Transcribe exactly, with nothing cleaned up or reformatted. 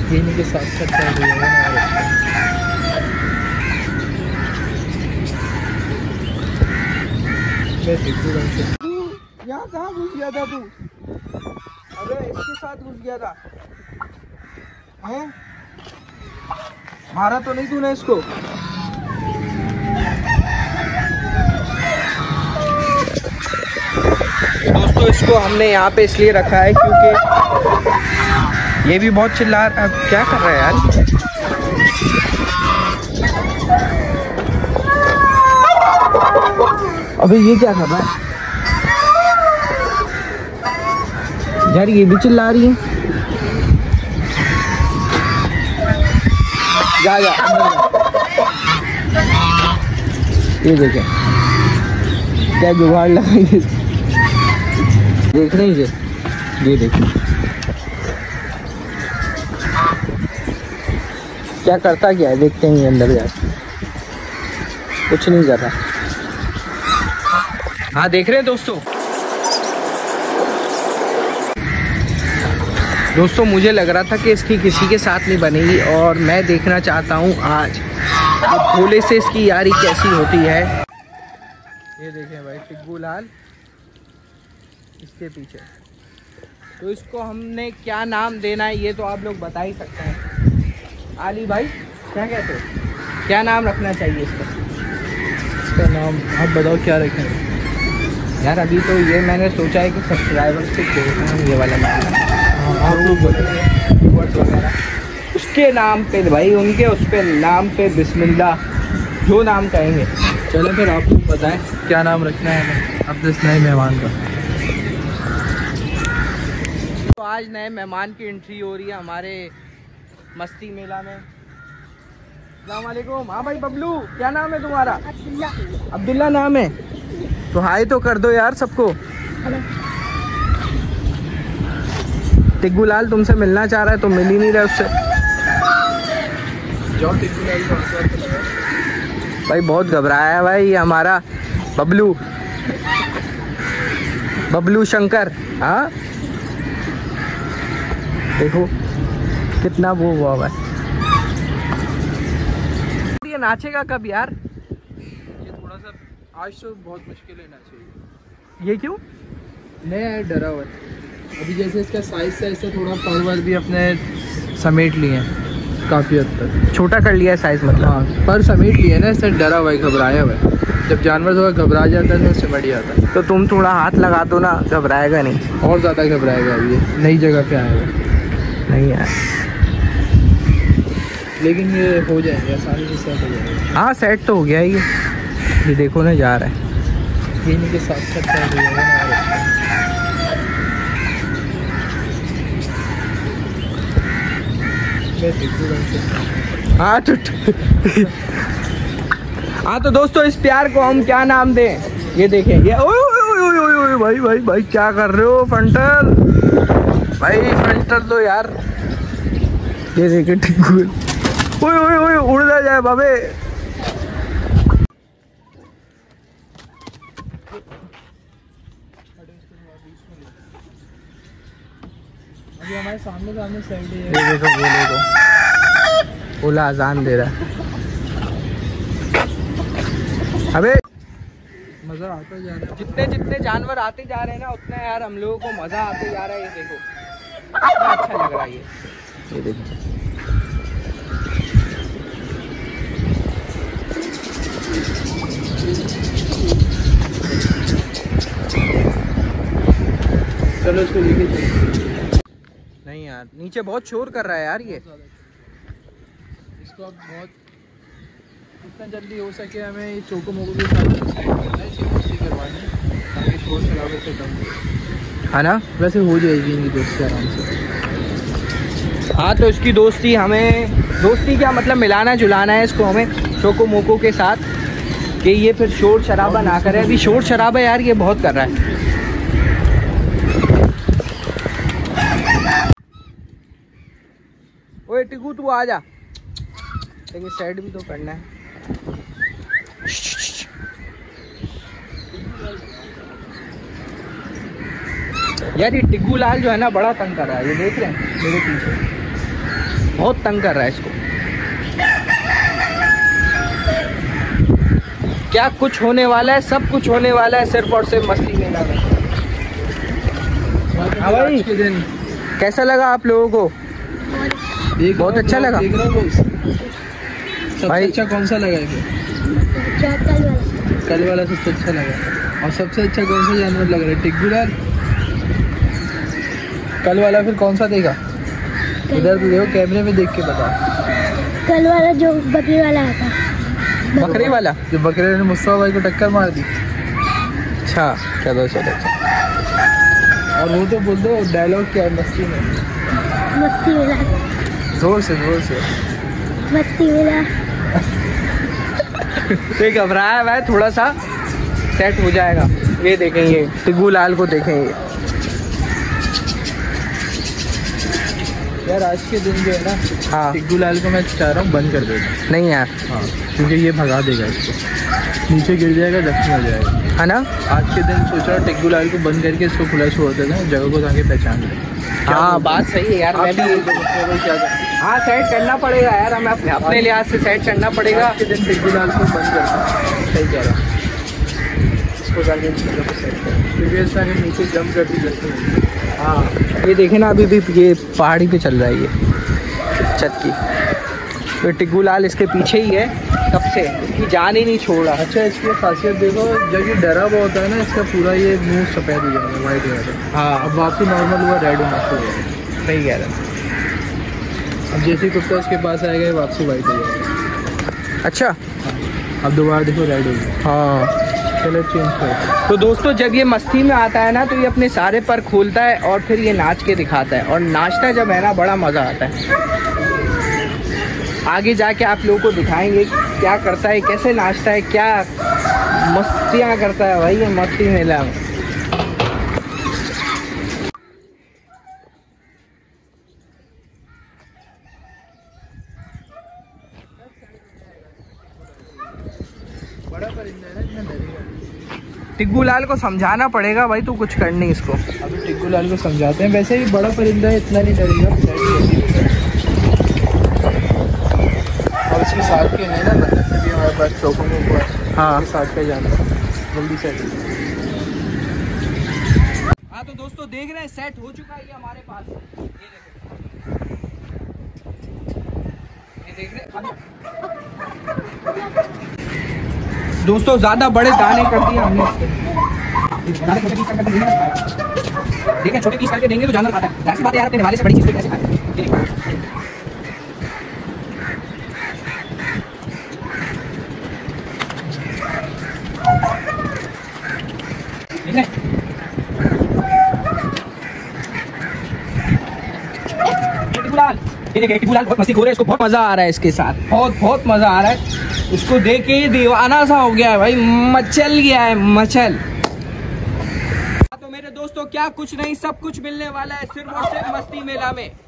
इन्हीं के साथ साथ चल रही है यहाँ कहाँ घुस गया था तू? अरे इसके साथ घुस गया था हैं? मारा तो नहीं तूने इसको? दोस्तों इसको हमने यहाँ पे इसलिए रखा है क्योंकि ये भी बहुत चिल्ला रहा है। क्या कर रहा है यार? अबे ये क्या कर रहा है यार? ये भी चिल्ला रही है। जा जा ये देखे क्या जुगाड़ लगाई। देख रहे हैं ये ये देखिए क्या करता क्या है। देखते हैं अंदर जाके। कुछ नहीं कर रहा। हाँ देख रहे हैं दोस्तों। दोस्तों मुझे लग रहा था कि इसकी किसी के साथ नहीं बनेगी और मैं देखना चाहता हूँ आज भोले से इसकी यारी कैसी होती है। ये देखें भाई टिग्गू लाल इसके पीछे। तो इसको हमने क्या नाम देना है ये तो आप लोग बता ही सकते हैं। आली भाई क्या कहते हो? क्या नाम रखना चाहिए इसका? इसका नाम आप बताओ क्या रखें यार? अभी तो ये मैंने सोचा है कि सब्सक्राइबर से देखना है ये वाला नाम। हाँ आप लोग वगैरह उसके नाम पे भाई, उनके उस पे नाम पे बिस्मिल्लाह जो नाम कहेंगे। चलो फिर आप लोग बताएं क्या नाम रखना है हमें अपने इस नए मेहमान का। तो आज नए मेहमान की एंट्री हो रही है हमारे मस्ती मेला में। अस्सलाम वालेकुम। हाँ भाई बबलू क्या नाम है तुम्हारा? अब्दुल्ला। अब्दुल्ला नाम है? तो हाय तो कर दो यार सबको। टिग्गू लाल तुमसे मिलना चाह रहा है तो मिल ही नहीं रहा उससे। भाई बहुत घबराया है भाई हमारा बबलू बबलू शंकर। हाँ देखो कितना वो हुआ है। ये नाचेगा कब यार? ये थोड़ा सा आज तो बहुत मुश्किल है नाचेगा। ये क्यों? नया डरा हुआ है अभी। जैसे इसका साइज साइज से थोड़ा पर्वर भी अपने समेट लिए हैं काफ़ी हद तक। छोटा कर लिया है साइज मतलब। हाँ पर समेट लिया ना, इससे डरा हुआ है, घबराया हुआ है। जब जानवर थोड़ा घबरा जाता है तो सिमट जाता है। तो तुम थोड़ा हाथ लगा दो ना, घबराएगा नहीं। और ज़्यादा घबराएगा। अभी ये नई जगह पे आएगा। नहीं यार लेकिन ये हो जाएंगे आसानी से सेट हो जाएगा। हाँ सेट तो हो गया ये। ये देखो ना जा रहा है। इन्हीं के साथ साथ सेट हो जाएगा। हाँ तो हाँ तो दोस्तों इस प्यार को हम क्या नाम दें? ये देखें ये। ओए ओए ओए ओए ओए भाई भाई भाई क्या कर रहे हो फंटल? भाई फंटल दो यार। ये देखे टिग्गू। ओए ओए ओए उड़ ना जाए बाबे। अभी हमारे सामने सामने साइड है। ये देखो बोले तो बोला अजान दे रहा है। अबे मज़ा आता जा रहा है। जितने जितने जानवर आते जा रहे हैं ना उतना यार हम लोगों को मज़ा आते जा रहा है। ये देखो कितना अच्छा लग रहा है। ये ये देखो चलो इसको लेके चलो। नहीं यार नीचे बहुत शोर कर रहा है यार। ये इसको अब बहुत जितना जल्दी हो सके हमें ये चोको मोको के साथ साइड करना है, इसी करवानी है ताकि शोर शराबे से कम है ना। वैसे हो जाएगी इनकी दोस्ती आराम से। हाँ तो इसकी दोस्ती हमें दोस्ती क्या मतलब मिलाना जुलाना है इसको हमें चोको मोको के साथ कि ये फिर शोर शराबा ना करे। अभी शोर शराबा यार ये बहुत कर रहा है। ओए टिग्गू तू आ जा। लेकिन साइड भी तो करना है। यार ये टिग्गू लाल जो है ना बड़ा तंग कर रहा है। ये देख रहे हैं मेरे पीछे। बहुत तंग कर रहा है इसको। क्या कुछ होने वाला है, सब कुछ होने वाला है सिर्फ और सिर्फ मस्ती मेला में। हाँ भाई, कैसा लगा आप लोगों को? बहुत अच्छा लगा सबसे अच्छा कौन सा लगा है? कल वाला सबसे अच्छा लगा। और सबसे अच्छा कौन सा जानवर लग रहा है? टिग्गू लाल। कल वाला फिर कौन सा देगा? इधर तो देखो, कैमरे में देख के बता। कल वाला जो बकरी वाला आता, बकरी वाला जो बकरे ने मुस्तफा भाई को टक्कर मार दी। अच्छा चलो चलो। और वो तो बोल दो डायलॉग क्या है मस्ती में? मस्ती मेला, जोर से जोर से मस्ती मेला। ये घबराया हुआ है थोड़ा सा, सेट हो जाएगा। ये देखेंगे टिग्गू लाल को, देखेंगे यार। आज के दिन जो है ना, हाँ टिग्गू लाल को मैं चाह रहा हूँ बंद कर देगा। नहीं यार, हाँ, क्योंकि ये भगा देगा इसको, नीचे गिर जाएगा, जख्मी हो जाएगा, है ना। आज के दिन सोचा टिग्गू लाल को बंद करके इसको खुला छोड़ देते हैं, जगह को ताकि पहचान ले। हाँ बात सही है यार, मैं भी क्या हाँ सेट करना पड़ेगा यार, हमें अपने अपने लिहाज से सेट करना पड़ेगा। आज के दिन टिग्गू लाल को बंद करते, सही कह रहा इसको जाके क्योंकि इस तरह नीचे जंप कर दी जैसे। हाँ ये देखे ना, अभी भी ये पहाड़ी पे चल रहा है, ये छत की। तो टिग्गू लाल इसके पीछे ही है तब से, इसकी जान ही नहीं छोड़ रहा। अच्छा, इसकी खासियत देखो, जब ये डरा हुआ होता है ना, इसका पूरा ये मुंह सफ़ेद हो जाएगा, वाइट हो जाएगा। हाँ अब वापसी नॉर्मल हुआ, रेड होना शुरू हो जाएगा। सही कह रहा। अब जैसे ही कुत्ता उसके पास आएगा, ये वापसी वाइट हो जाएगा। अच्छा अब दोबारा देखो रेड हो गया। हाँ चलो चेंज कर। तो दोस्तों, जब ये मस्ती में आता है ना, तो ये अपने सारे पर खोलता है और फिर ये नाच के दिखाता है, और नाचता जब है ना, बड़ा मज़ा आता है। आगे जाके आप लोगों को दिखाएंगे क्या करता है, कैसे नाचता है, क्या मस्तियाँ करता है भाई ये मस्ती मेला में। बड़ा परिंदा है ना, इतना डरेगा। टिग्गू लाल को समझाना पड़ेगा भाई, तू कुछ कर नहीं इसको। अभी टिग्गू लाल को समझाते हैं। वैसे ही बड़ा परिंदा है, इतना नहीं डरेगा। और इसके साथ के है ना, मतलब भी हमारे पास चौकों के ऊपर। हाँ साथ का जाना जल्दी से। हाँ तो दोस्तों देख रहे हैं, सेट हो चुका है ये हमारे पास। ये देख रहे हैं दोस्तों, ज्यादा बड़े दाने कर दिए हमने। देखिए छोटे पीस करके देंगे तो जानवर खाता है। ऐसी बात है यार, अपने वाले से बड़ी चीज को कैसे खाए। ये देखिए टिग्गू लाल बहुत मस्ती हो रहा है, इसको बहुत मजा आ रहा है इसके साथ, बहुत बहुत मजा आ रहा है इसको देख के। ये दीवाना सा हो गया है भाई, मचल गया है मचल। तो मेरे दोस्तों, क्या कुछ नहीं, सब कुछ मिलने वाला है सिर्फ और सिर्फ मस्ती मेला में।